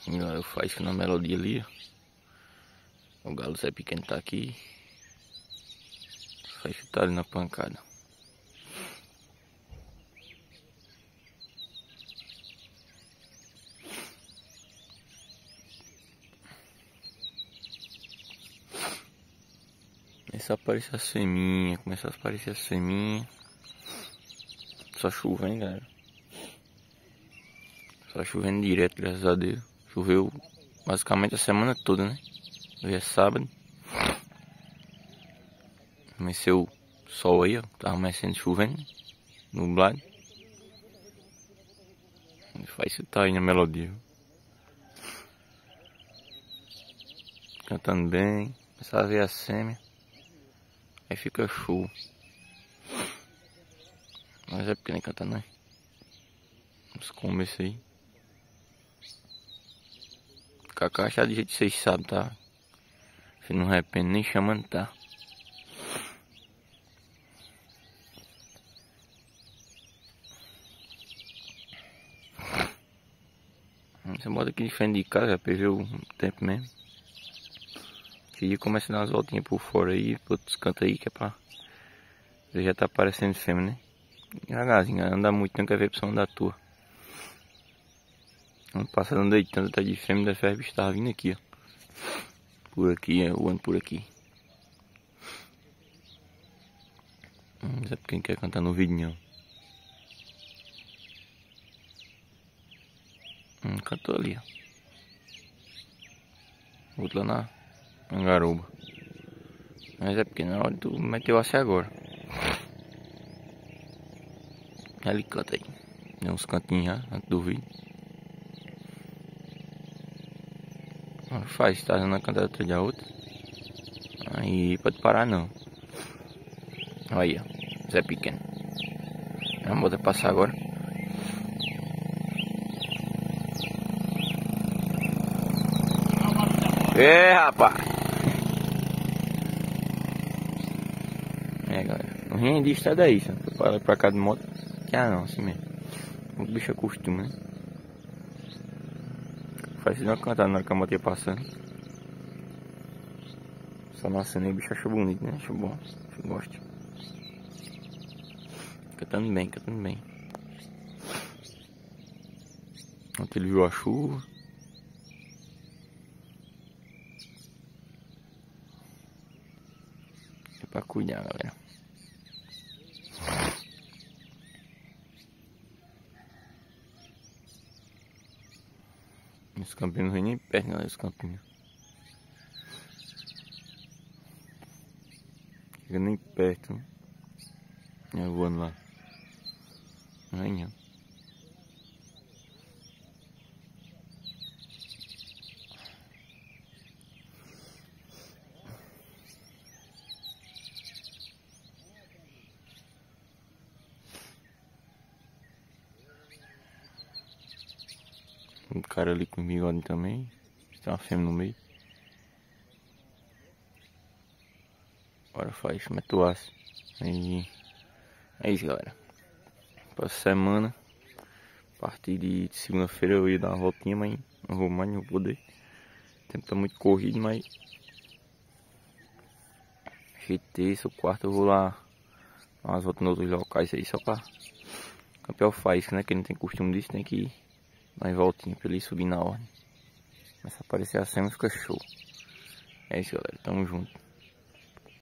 Galera, faz na melodia ali, ó. O galo Zé Pequeno tá aqui. Faz tá ali na pancada. Começa a aparecer a seminha, Só chovendo, galera. Só chovendo direto, graças a Deus. Choveu basicamente a semana toda, né? Hoje é sábado. Amanheceu o sol aí, ó. Tava amanhecendo chovendo, nublado. Faz isso tá aí na melodia. Cantando bem. Começar a ver a sêmea. Aí fica show. Mas é porque nem canta, né? Vamos começar aí. Cacá já de jeito que vocês sabem, tá? Se não arrepende nem chamando, tá? Você bota aqui de frente de casa, já perdeu o tempo mesmo. Que dia começa a dar umas voltinhas por fora aí, por outros cantos aí, que é pra... Você já tá aparecendo fêmea, né? Devagarzinho, anda muito, não quer ver pra da tua. Ano passado andei tanto, tá de fêmea, da ferro estava vindo aqui, ó. Por aqui, eu ando por aqui. Mas é porque quem quer cantar no vídeo, não. Cantou ali, ó. Outro lá na garuba. Mas é porque na hora tu meteu assim agora. Ele canta aí. Deu uns cantinhos já, antes do vídeo. Faz, tá dando a cantada atrás da outra. Aí pode parar não. Aí, ó. Zé Pequeno. Vamos botar passar agora. Rapaz! Galera. Não rendi, sai daí, só. Para pra cá de moto. Não, assim mesmo. O bicho acostuma, né? Faz uma cantada na hora que a moto ia passando. Só nascendo aí, o bicho achou bonito, né? Achou bom. Acho que gosta. Cantando bem, cantando bem. Ontem ele viu a chuva. É pra cuidar, galera. Esse campinho não vem nem perto, galera, esse campinho. Chega nem perto, né? Eu voando lá. Aí, ó. Um cara ali com bigode também. Tem uma fêmea no meio. Agora faz, mete o aço. Aí. É isso, galera. Próxima semana, a partir de segunda-feira eu ia dar uma voltinha, mas não vou mais, não vou poder. O tempo tá muito corrido, mas... terça ou quarta eu vou lá dar umas voltas em outros locais aí, só pra... Campeão faz, né? Que não tem costume disso, tem que ir mais voltinha pra ele subir na ordem. Mas se aparecer a cena fica show. É isso, galera, tamo junto.